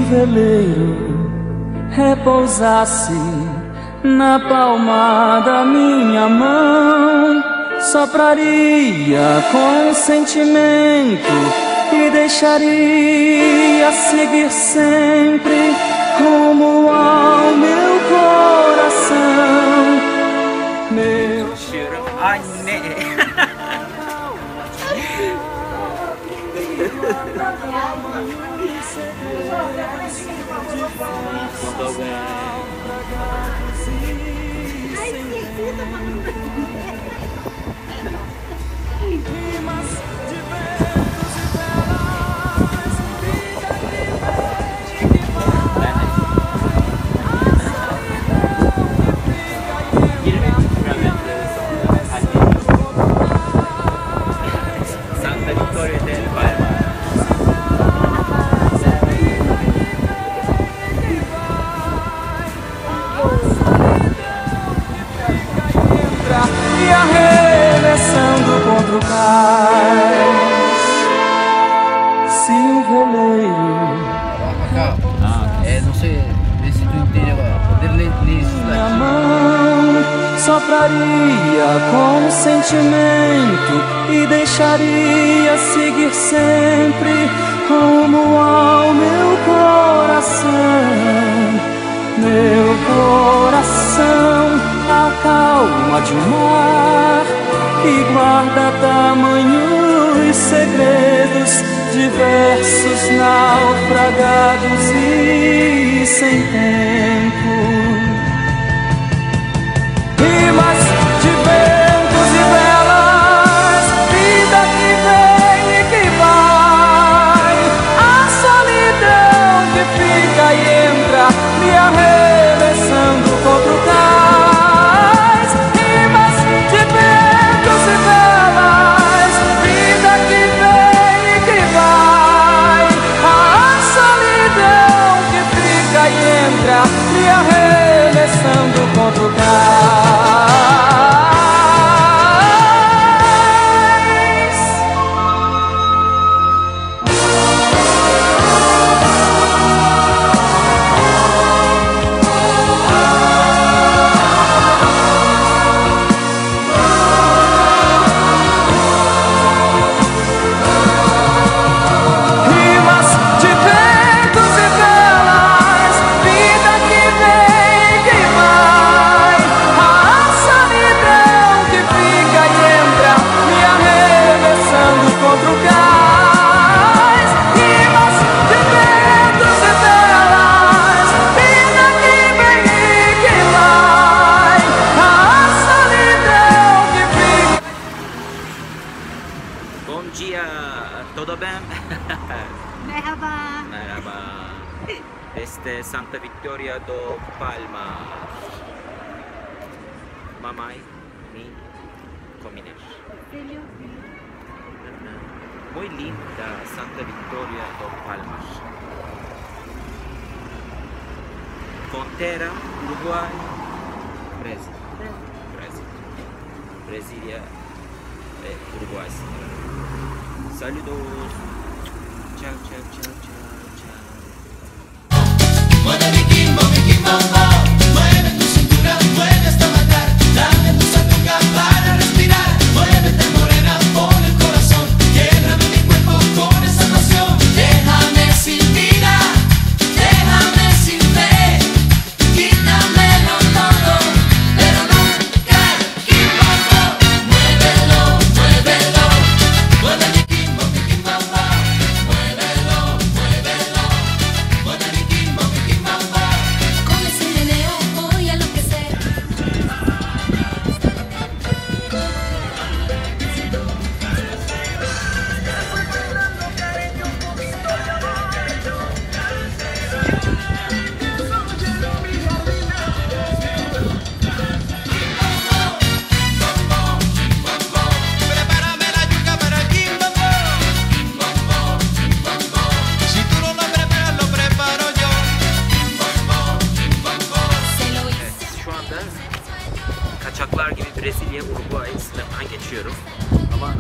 veleiro repousasse na palma da minha mão, sopraria com sentimento e deixaria seguir sempre rumo ao meu coração. Meu anne. Santa Vittoria del Palma. E arremessando contra o cais, se o veleiro não sei se tu entende agora. Poder ler isso minha mão sopraria com sentimento e deixaria seguir sempre rumo ao meu coração. Meu coração, a calma de um mar que guarda tamanhos segredos, diversos naufragados e sem tempo. Rimas de ventos e velas, vida que vem e que vai, a solidão que fica e entra, me arremessando contra o cais. Rimas de ventos e velas, vida que vem e que vai, a solidão que fica e entra, me arremessando contra o cais. Rimas de ventos e velas, vida que vem e que vai, a solidão que fica e entra, me arremessando contra o cais. Rimas de ventos e velas, vida que vem e que vai, a solidão que fica. Bom dia, todo bem? Merhaba. Merhaba. Desde Santa Vittoria do Palma. Mamãe, me combinar. Muy linda Santa Vittoria do Palma. Fronteira, Uruguai, Brasil. Brasília, Uruguai. Saludos. Tchau, tchau, tchau, tchau, tchau. Mueve mi kimbo, mueve tu cintura, mueve hasta matar, dame tu satuca para respirar, muévete morena por el corazón, lléname mi cuerpo con esa pasión, déjame sin vida, déjame sin fe, quítamelo todo, pero nunca el kimbo, muévelo, muévelo, mueve mi kimbo, muévelo, muévelo, mueve mi kimbo, con ese meneo voy a enloquecer. Prepárame la yuca para el kimbo. Si tú no lo preparas, lo preparo yo. Şu anda kaçaklar gibi Brezilya, Uruguay sınırından geçiyorum. Ama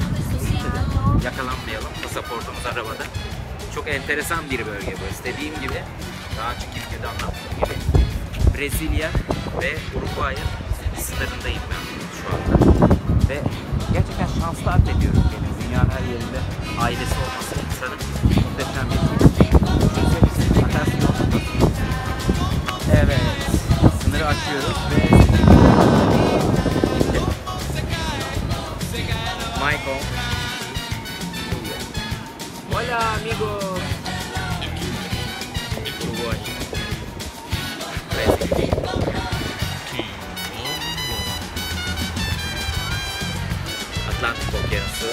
yakalanmayalım. Pasaportumuz arabada. Çok enteresan bir bölge burası. Dediğim gibi daha açık videoda anlattığım gibi Brezilya ve Uruguay'ın sınırındayım ben şu anda. Ve gerçekten şanslı addediyorum benim. Dünyanın her yerinde ailesi olması insanın muhteşem bir şey. Evet, sınırı aşıyoruz ve Michael. Hola amigos. Uruguay. Brezilya. Atlantik Okyanusu.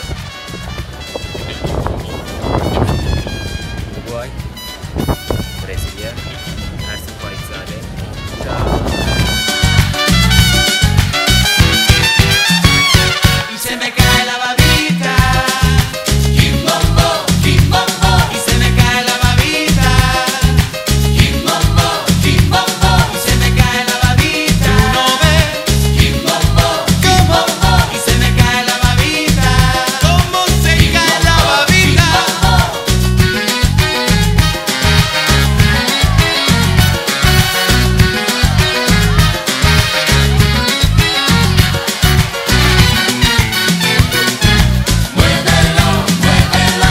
Uruguay. Brezilya. Ersin Faikzade. Y se me cae la babita. Kimbombo, kimbombo. Y se me cae la babita. Kimbombo, kimbombo. Y se me cae la babita. Tú no ves. Kimbombo, kimbombo. Y se me cae la babita. ¿Cómo se cae la babita? Muévelo, muévelo.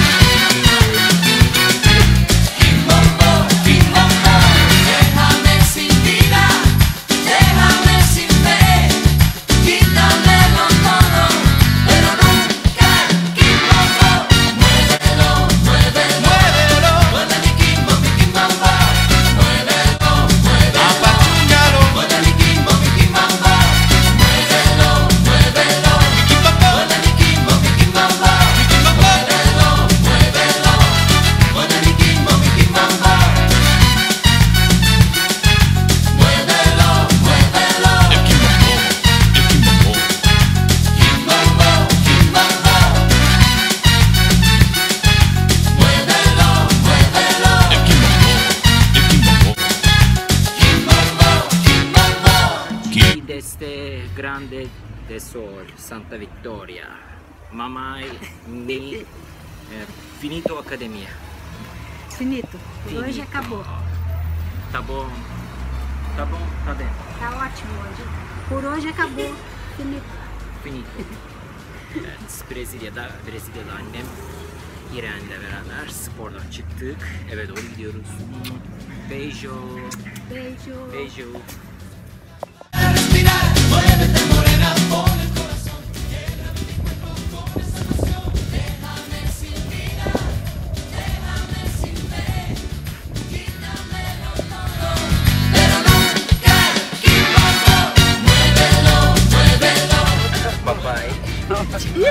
Kimbombo, kimbombo. Déjame sin vida, déjame sin fe. Quítamelo todo, pero nunca kimbombo. Muévelo, muévelo. Muévelo. Mueve mi kimbombo, Muévelo, muévelo. Apachúngalo. Mueve mi kimbombo, Muévelo, muévelo. Mueve mi kimbombo, Muévelo, muévelo. Mueve mi kimbombo, Muévelo, muévelo. Kimbombo, kimbombo. Muévelo, muévelo. Kimbombo, Y desde Grande de Sol, Santa Victoria, mamãe, mi, finito academia. Finito. Por hoje acabou. Tá bom, tá bom, tá dentro. Tá ótimo hoje. Por hoje acabou. Finito. Finito. Evet, Brezilya'da annem İren'le beraber spordan çıktık. Eve doğru gidiyoruz. Beijo. Beijo. Beijo. respirar. Muévete morena, pon el corazón. Lléname mi cuerpo con esa emoción. Déjame sin vida, déjame sin fe. Quítamelo todo, pero nunca kimbombo. Muévelo, muévelo. Papai. Tira a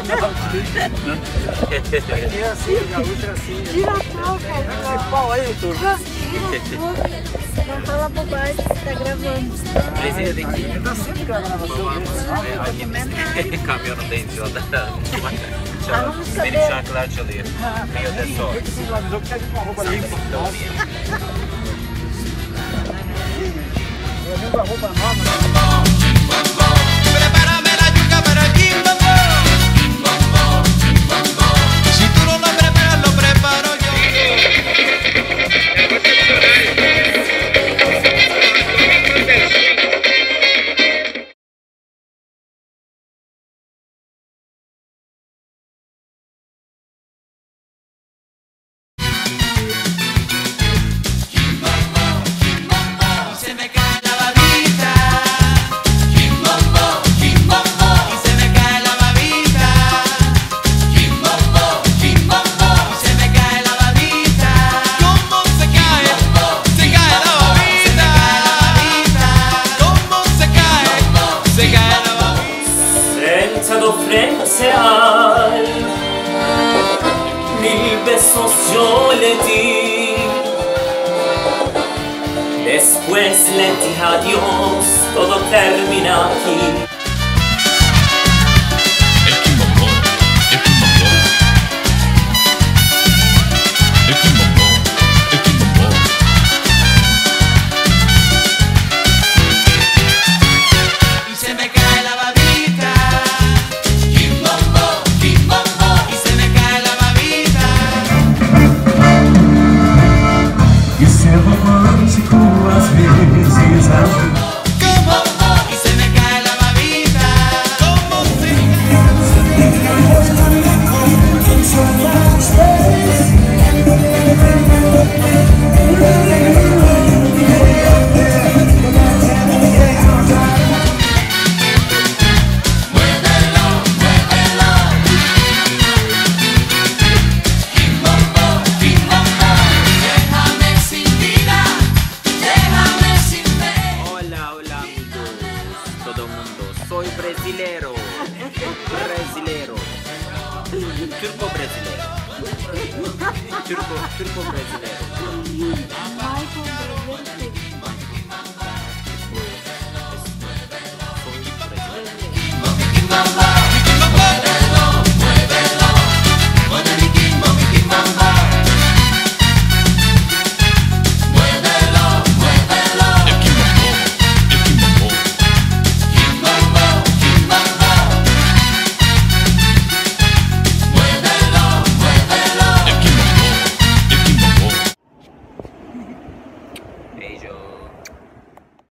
boca. Pau aí, doutor. Tira a boca. Não fala bobagem, você tá gravando. Brezilya'daki Tá sempre gravando você. babamız ve annemizin kamyonundayım şu anda. Benim şarkılar çalıyor. Rio de Sol. Esse lá do jogo tá com uma roupa ali. Victoria. Eu lembro a roupa nova. Prepárame la yuca para el kimbombo. Si tú no lo preparas, lo preparo yo. Y se me cae la babita. Kimbombo, kimbombo. Y se me cae la babita. Kimbombo, kimbombo. Y se me cae la babita. ¿Cómo se cae? Se cae la babita. ¿Cómo se cae? Se cae la babita. Frente do frente al 1000 besos yo le di. Después le dije adiós, todo termina aquí. El kimbombo, el kimbombo. El kimbombo, el kimbombo. Y se me cae la babita. Kimbombo, kimbombo. Y se me cae la babita. Y se va Turco brasileiro. Turco brasileiro. Michael Bublé. Mamma